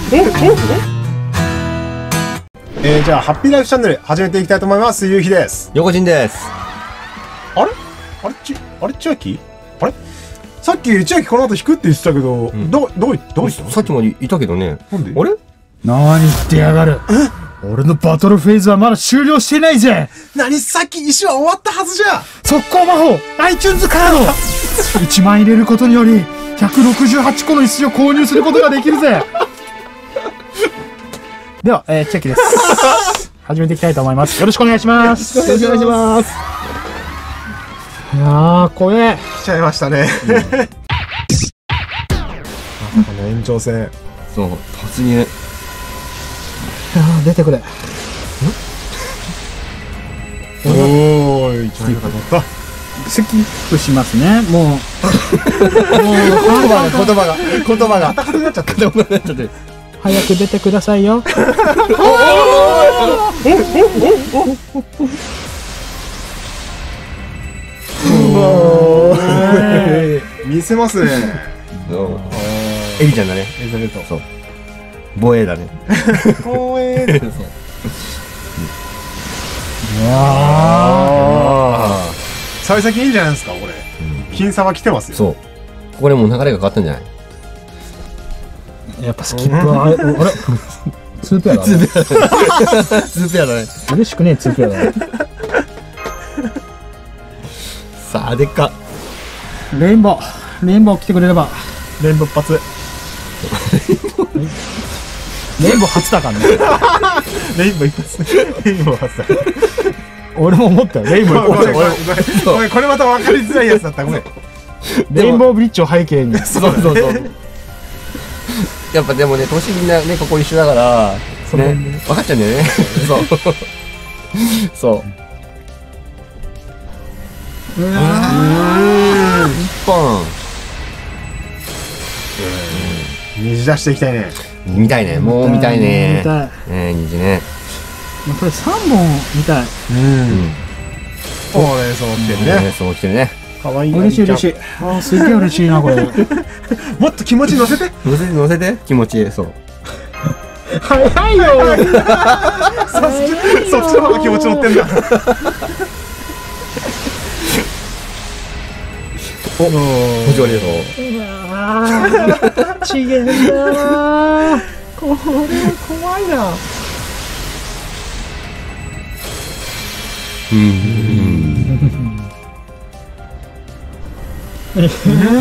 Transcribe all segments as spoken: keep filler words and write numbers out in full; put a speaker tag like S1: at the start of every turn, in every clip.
S1: えー、じゃあハッピーライフチャンネル始めていきたいと思います。ゆうひです。
S2: 横陣です。
S1: あれあれちあれ千秋あれさっき千秋この後引くって言ってたけど、うん、どどうどういった
S2: さっきまでいたけどね。
S1: なんで？
S2: あれ？
S3: 何言ってやがる。俺のバトルフェーズはまだ終了してないぜ。
S1: 何さっき石は終わったはずじゃ。
S3: 速攻魔法 iTunes カードいちまん入れることによりひゃくろくじゅうはちこの石を購入することができるぜ。では、えー、チェキです。始めていきたいと思います。よろしくお願いします。
S2: よろしくお願いします。
S3: いやー、怖え。
S1: 来ちゃいましたね。うん、まさかの延長戦。
S2: そう、突入。
S3: あー、出てくれ。ん
S1: おーい、一番良かった。
S3: スキップしますね。もう。もう、言葉が、言葉が、言葉が。
S1: 硬くなっちゃった。
S2: 硬くなっちゃって。
S3: 早く出てくださいよ。
S1: 見せますね。
S2: エビちゃんだね。エリザベート。そう。防衛だね。
S1: 防衛。そう。
S3: いや
S1: あ。幸先いいんじゃないですかこれ。金さば来てますよ。
S2: そう。ここでもう流れが変わったんじゃない？
S3: やっぱスキップはあれ、あれツーペアだね。ツ
S2: ーペアだね。
S3: 嬉しくねえツーペアだね。
S2: さあでっか。
S3: レインボーレインボー来てくれれば。
S1: レインボー発。
S3: レインボー初だからね。
S1: レインボー一発。レインボー初だ。
S3: 俺も思ったよ。レインボー一発。
S1: ごめんこれまた分かりづらいやつだった。ごめん。
S3: レインボーブリッジを背景に。
S2: そうそうそう。やっぱでもね、年みんなね、ここ一緒だから、ね、分かっちゃうんだよね。そう。そう。うーん、一本。
S1: 虹出していきたいね。
S2: 見たいね、もう見たいね。
S3: 見たい。
S2: ね、虹ね。
S3: これ三本見たい。
S1: うん。これ、そう来てるね。
S2: そう来てるね。
S1: かわいい。
S3: 嬉しい嬉しい。ああ、すげえ嬉しいな、これ。
S1: もっと気持ち乗せて
S2: 乗せて乗せて気持ちいい。そう。
S3: 早いよ。
S1: そっちの方が気持ち乗ってんだ。
S2: お、お上手よ。
S3: ああ、ちげえんだな。これ怖いな。
S2: うん。
S3: うん。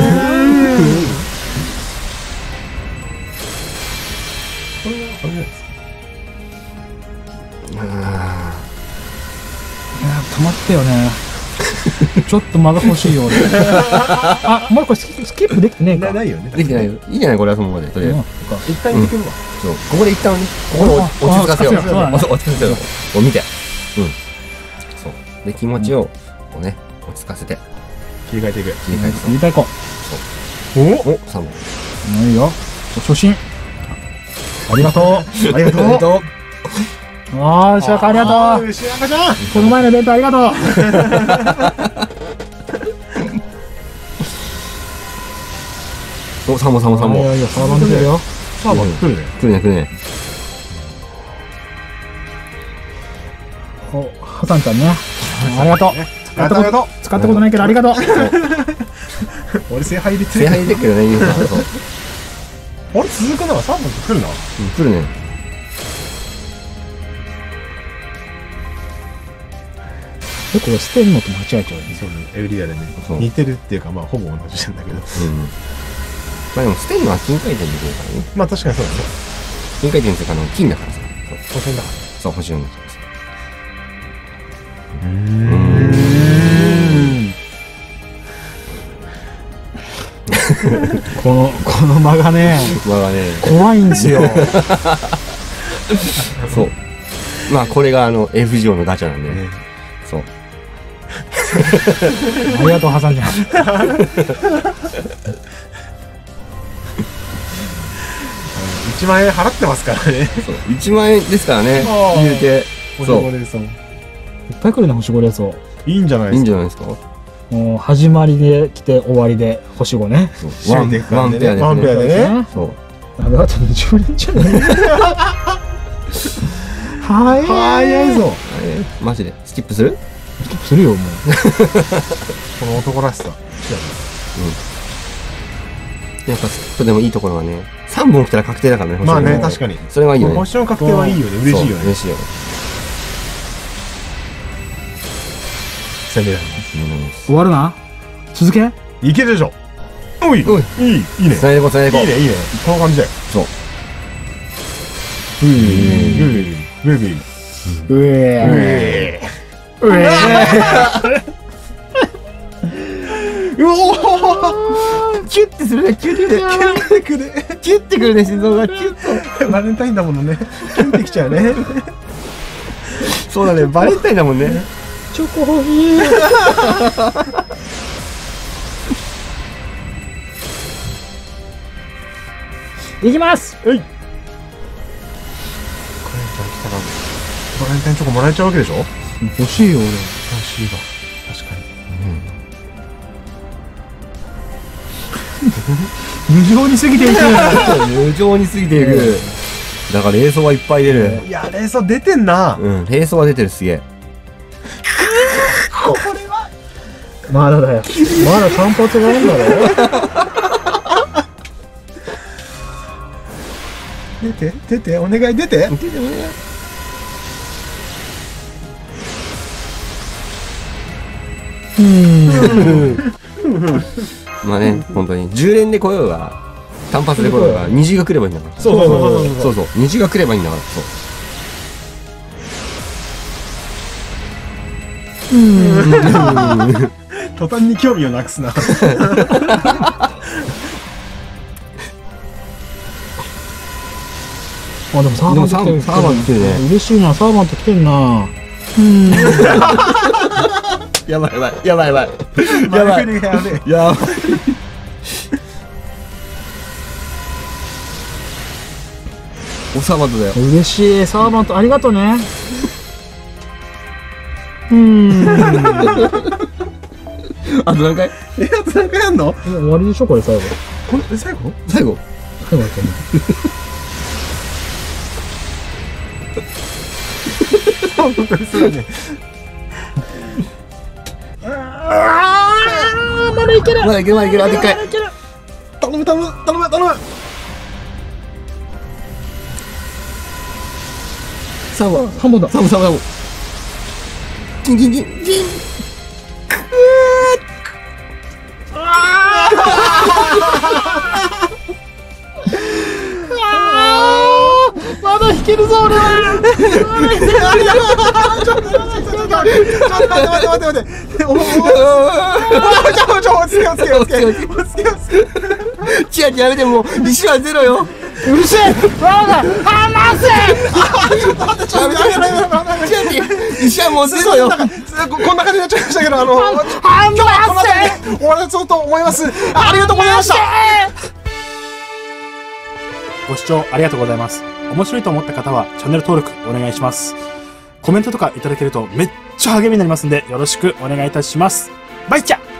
S3: 止まってよね。ちょっと間が欲しいよ俺。あ、もうこれスキップできてねえか。
S1: ないよね。
S2: できてないよ。いいじゃないこれはそのままでとりあえず。
S1: 一旦行ってくるわ。
S2: そう、ここで一旦ね、ここで落ち着かせよう。落ち着かせよう。お見て。うん。そう。で気持ちをこうね落ち着かせて
S1: 切り替えていく。
S2: 切り替えて。
S3: 切り替えこ
S2: う。おお、三本。
S3: いいよ。初心。ありがとう。
S1: ありがとう。
S3: ああ、しゃかありがとう。
S1: 牛赤ちゃん。
S3: この前のイベントありがとう。
S2: お、三本三本三本。
S3: いやいや、サーバー出てるよ。
S1: サーバー来るね。
S2: 来るね来るね。
S3: お、ハサンちゃんね。ありがとう。
S1: 使ったこと
S3: 使ったことないけどありがとう。
S1: 俺聖杯入れてる。
S2: 聖杯入れてるけどね、今。
S1: あれ続くなら三本来るな。
S2: うん、来るね。
S3: 結構捨てるのと間違えちゃうね。
S1: そうね、エブリアでね。似てるっていうか、まあほぼ同じなんだけど。うん。
S2: まあでも捨てるのは金回転できるからね。
S1: まあ確かにそうだね。
S2: 金回転っていうか、あの金だからさ。
S1: 星だから。
S2: そう、星の。
S1: うーん。
S3: このこの間がね、
S2: 間がね、
S3: 怖いんですよ。
S2: そう。まあこれがあの F 上のガチャなんで、ね、そう。
S3: ありがとうハサンちゃん。
S1: いちまん円払ってますからね。
S2: そう、いちまん円ですからね。言うて、そう。
S3: いっぱい来るね星ご連想。
S1: いいんじゃないですか。
S2: いいんじゃないですか。
S3: もう始まりで来て終わりで星ごね。
S2: ワンワンペアですね。
S1: ワンペアでね。
S2: そう。
S3: あなたにじゅうねんじゃねえ早い
S1: 早いぞ。
S2: えーマジで。スキップする？
S3: スキップするよもう
S1: この男らしさ。
S2: やっぱスキップでもいいところはね、さんぼん来たら確定だからね、
S1: まあね、
S2: 星
S1: 確かに。
S2: それはいいよね。
S1: 星の確定はいいよね。嬉しいよね。
S2: そう嬉しいよね。
S1: 攻められ
S3: 終わるな続け
S1: いけるでしょ。おい、いい、
S2: おい
S1: いい、いいね。
S2: つないでこう、つないでこう。
S1: いいね、いいね。この感じだよ。
S2: そう。
S1: うい、うい、うい、うい。
S3: うえ
S1: う
S3: うえ
S1: おー
S2: キュッてするね、キュッて。
S1: キュンってくる。
S2: キュッてくるね、心臓が。キュッと。
S1: バレンタインだものね。キュンってきちゃうね。
S2: そうだね、バレンタインだもんね。
S3: チョコ欲しいいきます
S1: はい。これじゃあ来たら、バレンタインチョコもらえちゃうわけでしょ？
S3: 欲しいよ俺
S1: 欲しいわ。確かに。
S3: 無情に過ぎていく
S2: 無情に過ぎていく。だから、冷蔵はいっぱい出る。
S1: いや、冷蔵出てんな。
S2: うん、冷蔵は出てる、すげえ。
S3: まだだよまだ単発があるんだろ
S1: 出て、出て、お願い出て。
S2: 出てもね。まあね、本当に。じゅう連で来ようが、単発で来ようが、虹が来ればいいんだから。
S1: そうそうそうそう
S2: そうそう。虹が来ればいいんだから。そう。
S1: 途端に興味をなくすな。
S3: あでもサーバント来てる
S2: サーバント来てるね。
S3: 嬉しいなサーバント来てんなうん
S2: やばいやばい。やばいやばい。やばい。
S1: 前振りがやべえ。
S2: やばい。おさまとだよ。
S3: 嬉しいサーバントありがとうねうん
S2: あと何回？
S1: え、あと何回やんの？
S3: 終わりでしょこれ最後
S1: これ、最後？
S2: 最後。
S3: 最後だったね
S1: 本当にそうね。
S3: あーまだいける
S2: まだいけるまだいける。あと一回。
S1: 頼む頼む頼む頼む。
S2: 三本。
S3: 三本だ
S2: 三本三本三本。キンキンキンキン。
S3: まだ弾けるぞ俺は
S1: ちょっと待って待って待って待って。おお。ちょちょ落ち着け落ち着け落ち着け落ち着け落ち着け。
S2: チアチやめて、もう石はゼロよ。
S3: うるせえわが離せ
S1: ちょっとやめろやめろやめろ。
S2: チアチ石はもうゼロよ。
S1: こんな感じになっちゃいましたけど、あの今日はこの辺で終わらそうと思います。ありがとうございました。
S4: ご視聴ありがとうございます。面白いと思った方はチャンネル登録お願いします。コメントとかいただけるとめっちゃ励みになりますんでよろしくお願いいたします。バイチャ